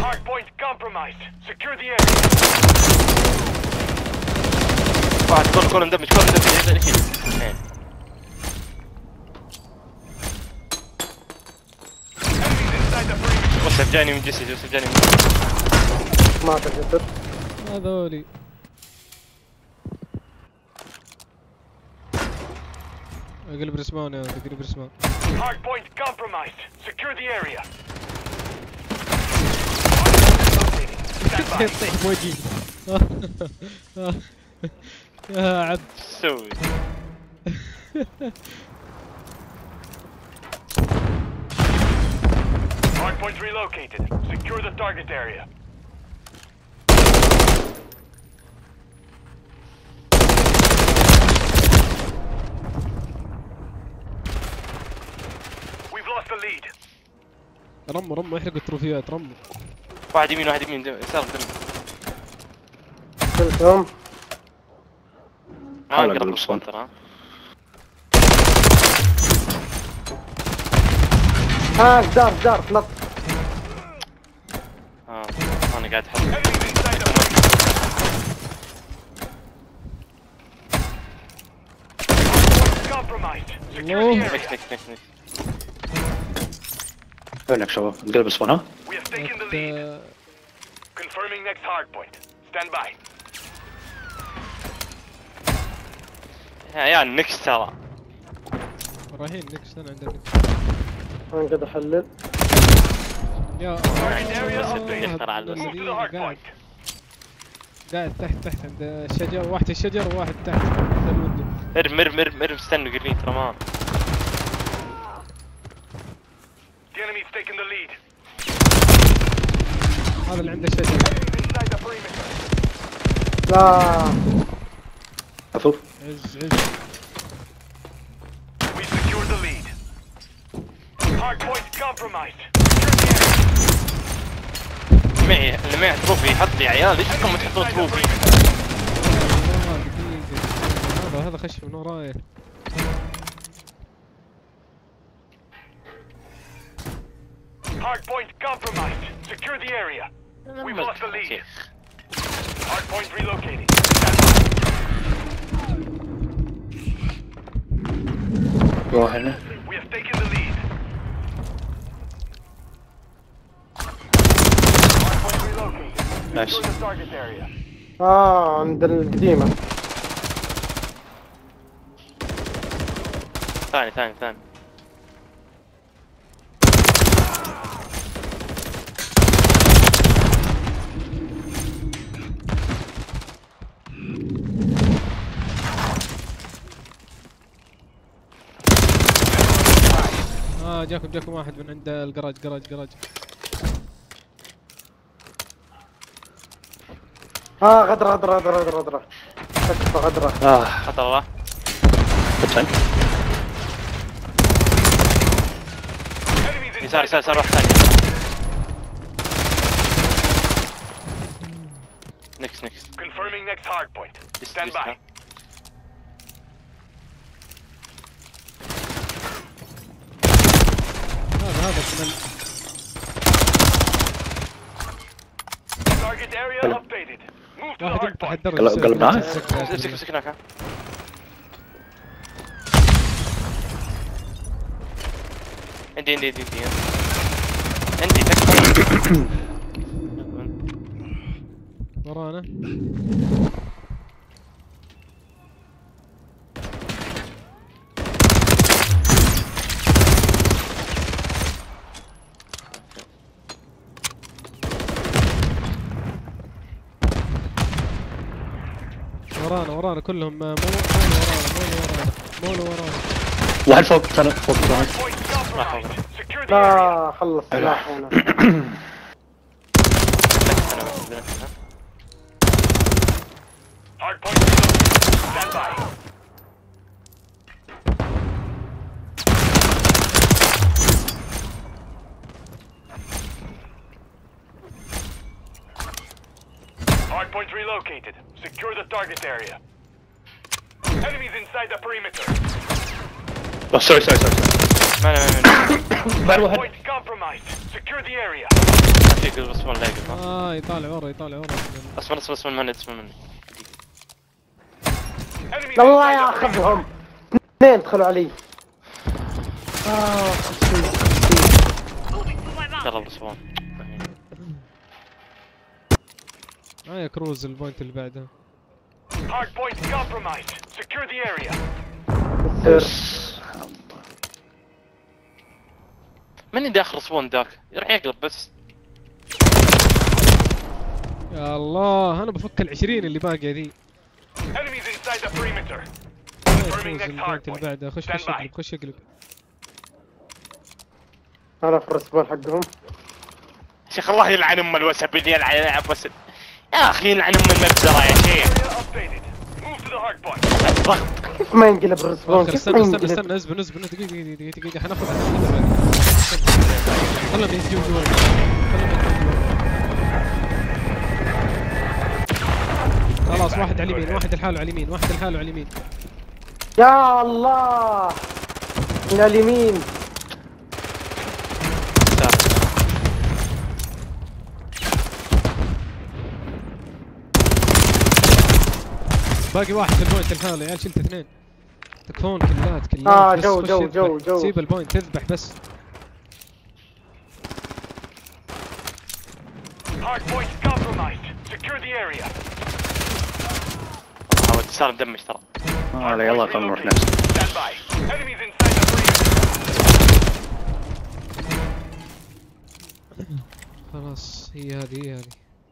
Hardpoint compromised. Secure the area. واحد كل مدمج هذا الشيء. وصف جاني من جسدي وصف جاني من جسدي. ما تجسد هذولي اقلب رسمان يا اقلب رسمان. Hardpoint compromised. Secure the area. يطيح بوجهي. يا عبد تسوي؟ Hardpoint relocated. Secure the target area. We've lost the lead. رموا يحرقوا التروفيات رموا. واحد يمين واحد يمين يسار دم. شلتهم. ما اقدر بالصوت ترى. جدار نط. انا قاعد احط. Compromised. Secure the area. نكس. وينك شباب؟ نقلب الصون ها؟ We have taken the lead. Confirming next hardpoint. Stand by. يا النكس ترى. رايحين نكست انا عندنا انا قاعد احلل. يا Target area updated. يختار على Move to the hardpoint. قاعد تحت عند الشجر. واحد الشجر وواحد تحت عند الوندو. ارم استنوا قريب ترى ما. The enemy's taken the lead. هذا اللي عنده الشجر. Inside the perimeter. لا عفو. عز We secured the lead. Hardpoint compromised. Secure the area. اللي معي تروفي يحط يا عيال، ليش انكم تحطون تروفي؟ هذا خش من وراي. Hardpoint compromised. Secure the area. We've lost the lead. Hardpoint relocating. روح هنا. We have taken the lead. Hardpoint relocated. Nice. Secure the target area. عند القديمة. ثاني جاكم واحد من عند الجراج. غدرة كشف غدرة. خطر الله. فتن. Enemies يسار inside. واحد ثاني. نكس. Confirming next hardpoint. Stand by. هذا كمان. Target area updated. Move to the واحد hardpoint. يفتح الدرج. قلب معاه؟ امسك هناك. عندي تكفي. ورانا. ورانا كلهم. مو ورانا. واحد فوق فوق. Hardpoint compromised. Secure the area. لا خلص سلاح هنا. Hardpoint relocated. Stand by. Hardpoint relocated. Secure the target area. Enemies inside the perimeter. سوري. ما Hardpoint compromised. Secure the area. ما في قلب اسمه لا قلب. يطالع ورا يطالع ورا. اسمه المهند اسمه المهند. Enemies الله inside the perimeter. ياخذهم. اثنين دخلوا علي. قرب الاسبوع. يا كروز البوينت اللي بعده. Hard point compromised. Secure the area. من اللي داخل سبون ذاك؟ يروح يقلب بس. يا الله انا بفك ال20 اللي باقيه ذي. Enemies inside the perimeter. كروز Confirming next البوينت hard اللي point. بعده. خش Stand by. يقلب خش يقلب. انا في الرسبون حقهم. شيخ الله يلعن ام الوسب اللي يلعن وسب. يا اخي يلعن ام المبزرة يا شيخ. Area updated. Move to the hard point. الضغط. كيف ما ينقلب الرسبون؟ آخر كيف ما استنى ينقلب؟ اصبر دقيقة حناخذها خلهم يجوا جوا. خلاص واحد على اليمين واحد لحاله على اليمين واحد لحاله على اليمين. يا الله من اليمين. باقي واحد في البوينت لحاله. يا عيال شلت اثنين. تكفون كلات بس جو خش جو يذبح. جو جو. سيب البوينت تذبح بس. Hard point compromised. Secure the area. هو اتصال بدمج ترى. لا يلا خلنا نروح نفس. Stand by. Enemies inside the perimeter. خلاص هي هذه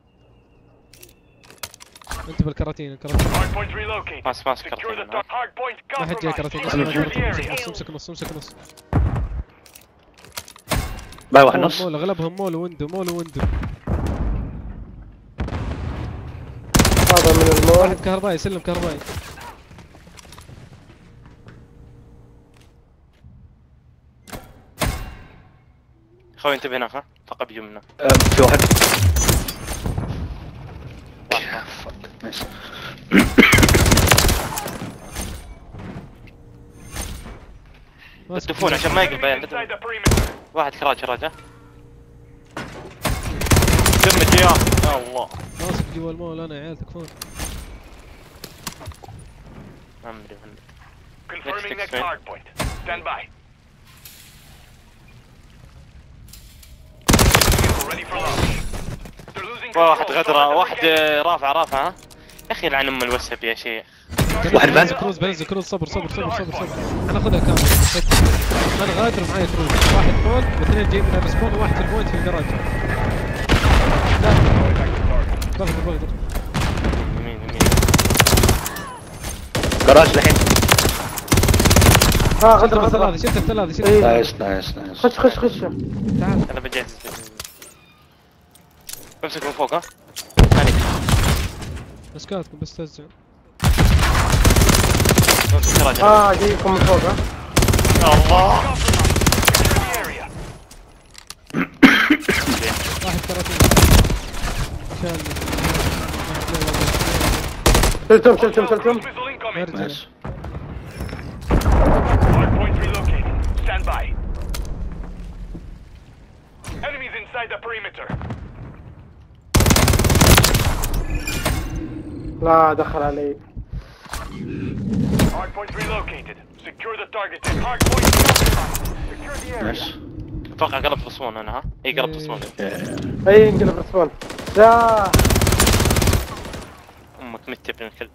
انت بالكراتين الكراتين. Hard point relocated. ماسك Secure the كرتون. hard point ما حد جاي كراتين. compromised. Secure the area. امسك نص امسك نص. باي واحد نص. مول اغلبهم مول ويندو مول ويندو. هذا من المول. واحد كهربائي سلم كهربائي. خوي انتبه هناك ها. فقط بيجوا منا. في واحد. نايس. تدفون عشان ما يقلب Enemies عيال. inside the perimeter. واحد كراج ها. دمج يا الله. ماسك جوا المول انا يا عيال تكفون. ما ادري وين. Confirming next Next hard point. Stand by. Vehicle ready for launch. They're losing واحد control. غدرة Don't let them واحد regain. رافع ها. يا اخي يلعن ام الوسب يا شيخ. واحد بنز. بنزل كروز صبر حناخذها كامل. انا غادر معايا كروز. واحد مول واثنين جايين من الرسبون وواحد في البوينت في الجراج. لا بغدر يمين. جراج الحين. غدر ثلاثة شلت الثلاثة شلت إيه. الثلاثة. نايس. خش. تعال انا بجهز. امسك من فوق ها. ثاني. مسكاتكم بس توزع. امسك كراج. جايكم من فوق. الله. Secure the area. واحد كراتين شالني. شلتم. Missile incoming. ارجع. نايس. Hard point relocated. Stand by. Enemies inside the perimeter. لا دخل علي. Hard point relocated. Secure the target. Hard point compromised. Secure the area. نايس. اتوقع قلبت بصمون انا ها. اي قلبت بصمون. اي انقلب الرسبون. لا امك مت ابن الكلب.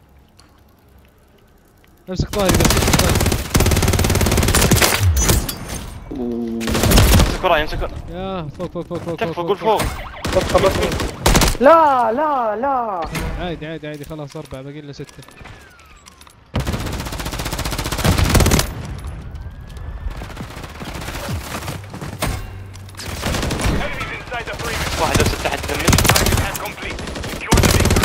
امسك ظهري بس امسك ظهري. امسك وراي امسك. يا فوق تكفى قول فوق. لا عادي خلاص 4 باقي لنا 6. Enemies inside the perimeter. واحد بس تحت تمني. Target has complete. Secure the vehicle.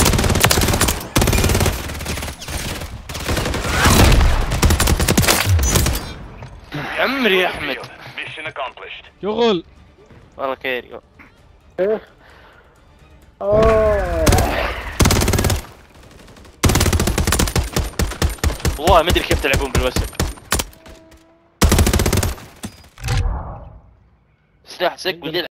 عمري يا احمد. Mission accomplished. شغل. والله خير. إيه. والله ما ادري كيف تلعبون بالوسب. سلاح سك